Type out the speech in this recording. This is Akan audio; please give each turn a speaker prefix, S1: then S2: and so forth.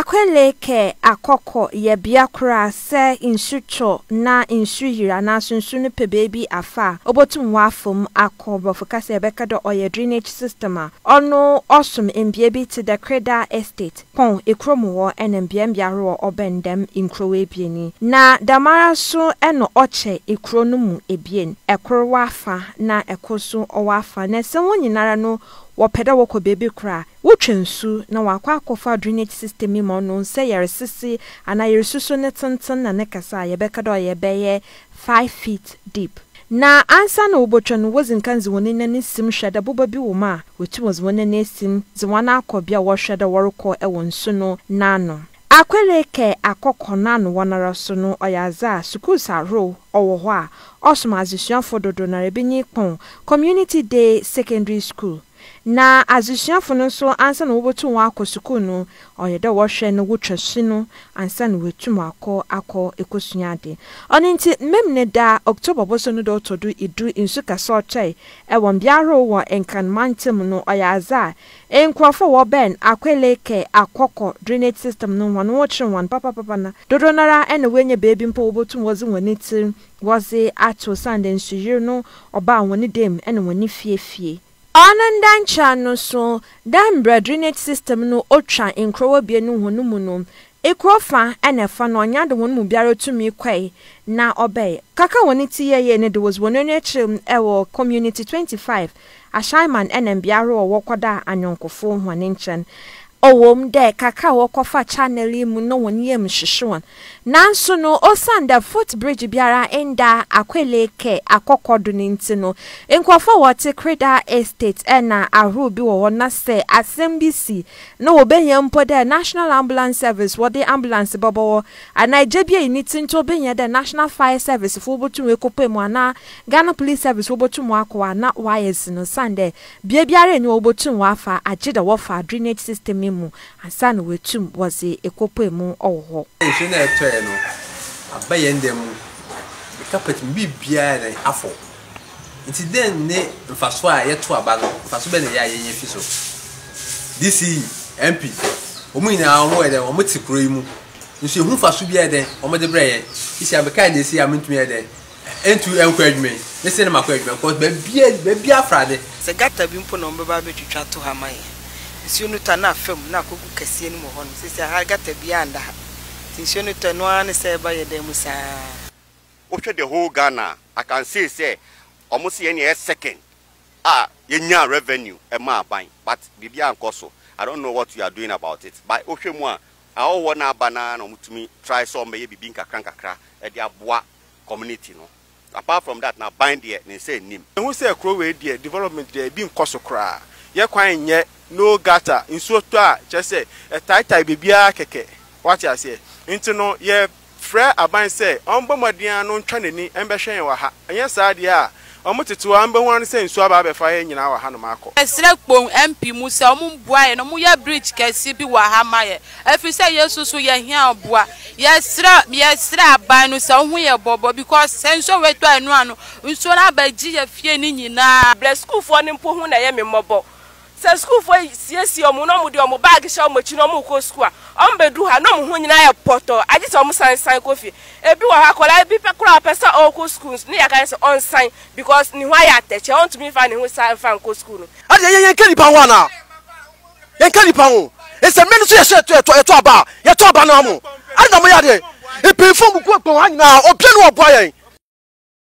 S1: Akweleke akoko ye biakra se insucho na insu yira na sunsu ne pe baby afa obotum wafum akobo fokase beka do oye drainage system a ono osum mbie bi to the Kreda estate pon ekromu wo enembia mbiaro obendem inkrowe bieni na damara so eno oche ekro no mu ebien ekro wafa na ekoso owafa na se wonyinara no wopeda woko baby kra wotwensu na wakwa akofa drainage system mi mo no se yeresisi ana yeresusu ne tenten na ne kasa yebeka do yebeye 5 feet deep na ansa na obotwa no wozinkanzi wonene ne sim hweda boba bi wo ma wetu was wonene sim zwana akobia wo hweda worokọ ewonsu no nano Akweleke akoko nano wanara so no oyaza school saro owo ho a osomazisuafo dodo na rebinyi pon community day secondary school na azisuafo no so ansa na wobotu wa akọ no oyeda wo hwe no wotwashi no ansa na wetum akọ ekosuade oninti memne da October boso no do todu idu insuka so chai ewon biaro wo enkanmantem no oyaza enkrofo wo ben Akweleke akoko drainage system no won wo chenwan papa na dodo nara ene wenye baby mpo wobotu wozi woniti wozi ato sande nsuyir no oba woni dem ene woni fiefie Anandancha no so dam drainage system no otwa enkrowa bienu honumu no ekrofa enefa no nyade won mu biara tumi kwai na obey kaka woni tiye ne there was one nechim ewo community 25 ashaiman enem biara wokoda anyonkofo hwane nchen owom de kaka wokofa channel mu no woni yem hwehwon nanso no osanda footbridge biara enda Akweleke akokodo ninti no enkofo wote Kreda estate ena arubi wo na se asembisi no obenya mpo de national ambulance service wo de ambulance bobo anaije bia initi nto obenya de national fire service fo botu ekopemu ana Ghana police service wo botu mu akwa na wires no sande bia biara ni wo botu wafa agida wo fa drainage system mu asana wetum woze ekopemu owo
S2: no abaye ndem carpet bibia na afọ nti den ne mfaso a yeto aba no mfaso be ne ya yenye fiso DC MP omunyina ho ede omutikuro yimu nso ehu mfaso bia ede omode breye isi abeka de isi amntumi ede entu enko adwume ne se ne makọ adwume cause be bia afrade
S3: se gata bi mpo no mbeba betwitwa to ha man nsi unu ta na fam na kogu kase ni mo ho no se ha gata bia anda ha Tinsionu tenwane seba yedemusa.
S4: Oche the whole Ghana, I can say almost any second. Yenya revenue ma buying, but bibia ankoso. I don't know what you are doing about it. But oche moi, I all wanna banana to me try some maybe being kakra at the bois community no. Apart from that, now bind there and say nim.
S5: Who say crow there development there being koso kra. Ye kwan ye no gata in so just say a tight bibia keke. What I say? Into no ye frɛ aban sɛ ɔmbɔmɔden no ntwanani ɛmbɛhwɛn wɔ ha ɛnyɛ saa deɛ a ɔmoteto ambɛwan sɛ nsu aba abɛfa yɛ nyina wɔ ha no makɔ
S6: ɛsrɛ kpon MP mu sɛ ɔmboa yɛ no mu yɛ bridge kɛse bi wɔ ha ma yɛ ɛfi sɛ yesu so yɛ hia ɔboa yɛsrɛ aban no sɛ ɔho yɛ bɔbɔ because sɛ nso wetu anu ano nso na abɛgye yɛ fie ni nyinaa
S7: bless school for ne mpo hu na yɛ me mmɔbɔ sɛ school for siesie ɔmo no mo de ɔmo bag hyɛ ɔmo chi no mo kɔ school a ɔmbedu ha no mo ho nyina yɛ pɔtɔ agye sɛ ɔmo san kofi ebi wɔ ha kɔla ebi pɛkora pɛsɛ ɔkɔ schools ne yaka sɛ ɔnsan because ne ho ayɛ atɛkyɛ ɔntumi fa ne ho san fa nkɔ school no
S8: ade yɛn kani pa ho ana yɛn kani pa ho ɛsɛ mɛno so yɛ ɛto aba no amo ade na mo yɛ ade epemfo mu ko ha nyina obia no ɔboa yɛn